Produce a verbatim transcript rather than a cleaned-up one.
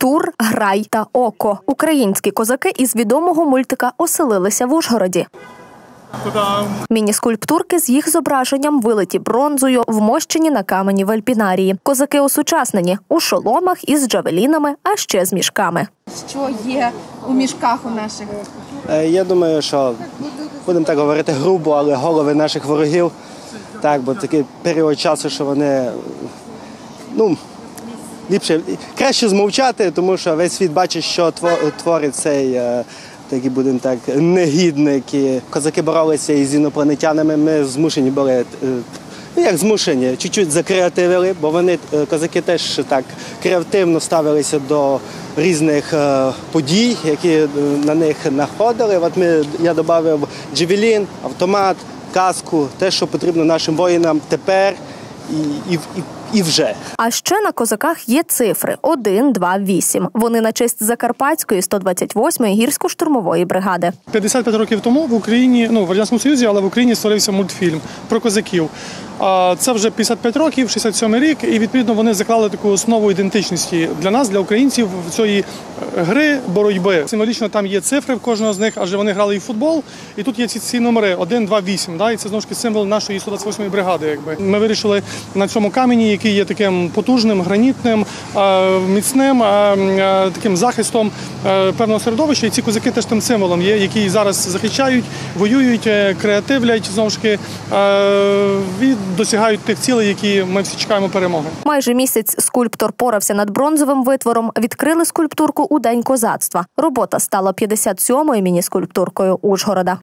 Тур, Грай та Око. Українські козаки із відомого мультика оселилися в Ужгороді. Міні-скульптурки з їх зображенням вилиті бронзою, вмощені на камені в альпінарії. Козаки осучаснені у шоломах із джавелінами, а ще з мішками. Що є у мішках у наших? Я думаю, що, будемо так говорити грубо, але голови наших ворогів. Так, бо такий період часу, що вони, ну, ліпше, краще змовчати, тому що весь світ бачить, що творить цей, такий, будемо так, негідник. І козаки боролися із інопланетянами, ми змушені були, ну як змушені, чуть-чуть закреативили, бо вони, козаки теж так креативно ставилися до різних подій, які на них находили. От ми, я додав джавелін, автомат, каску, те, що потрібно нашим воїнам тепер і, і, і, і вже. А ще на козаках є цифри – один, два, вісім. Вони на честь Закарпатської сто двадцять восьмої гірсько-штурмової бригади. п'ятдесят п'ять років тому в Україні, ну в Радянському Союзі, але в Україні створився мультфільм про козаків. Це вже п'ятдесят п'ять років, шістдесят сьомий рік, і відповідно вони заклали таку основу ідентичності для нас, для українців, в цієї гри боротьби. Символічно там є цифри в кожного з них, адже вони грали і в футбол, і тут є ці, ці номери один, два, вісім, да, і це знову ж таки символ нашої сто двадцять восьмої бригади. Якби. Ми вирішили на цьому камені, який є таким потужним, гранітним, міцним, таким захистом певного середовища, і ці козаки теж тим символом є, які зараз захищають, воюють, креативлять, знову ж таки, від досягають тих цілей, які ми всі чекаємо перемоги. Майже місяць скульптор порався над бронзовим витвором. Відкрили скульптурку у День козацтва. Робота стала п'ятдесят сьомою міні-скульптуркою Ужгорода.